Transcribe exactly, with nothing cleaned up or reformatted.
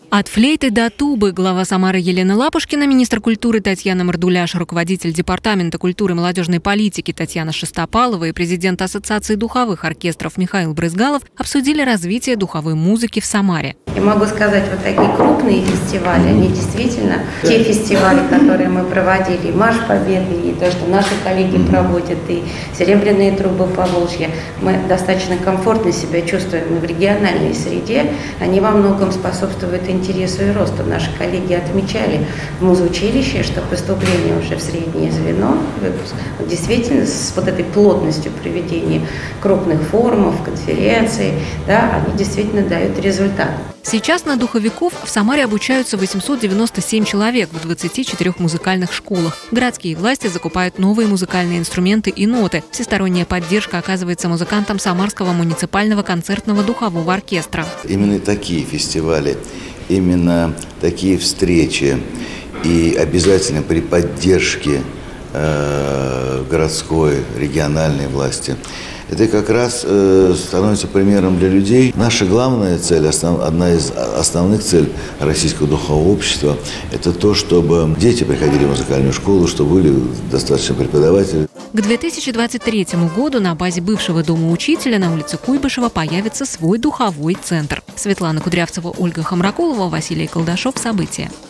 От флейты до тубы глава Самары Елена Лапушкина, министр культуры Татьяна Мардуляш, руководитель Департамента культуры и молодежной политики Татьяна Шестопалова и президент Ассоциации духовых оркестров Михаил Брызгалов обсудили развитие духовой музыки в Самаре. Я могу сказать, вот такие крупные фестивали, они действительно, те фестивали, которые мы проводили, Марш Победы, и то, что наши коллеги проводят, и Серебряные трубы Поволжья, мы достаточно комфортно себя чувствуем и в региональной среде, они во многом способствуют интересу и росту. Наши коллеги отмечали в музучилище, что поступление уже в среднее звено, выпуск, действительно с вот этой плотностью проведения крупных форумов, конференций, да, они действительно дают результат. Сейчас на духовиков в Самаре обучаются восемьсот девяносто семь человек в двадцати четырёх музыкальных школах. Городские власти закупают новые музыкальные инструменты и ноты. Всесторонняя поддержка оказывается музыкантам Самарского муниципального концертного духового оркестра. Именно такие фестивали, именно такие встречи и обязательно при поддержке э, городской, региональной власти, это как раз э, становится примером для людей. Наша главная цель, основ, одна из основных целей Российского духового общества, это то, чтобы дети приходили в музыкальную школу, чтобы были достаточно преподавателей. К две тысячи двадцать третьему году на базе бывшего дома учителя на улице Куйбышева появится свой духовой центр. Светлана Кудрявцева, Ольга Хамракулова, Василий Колдашов. События.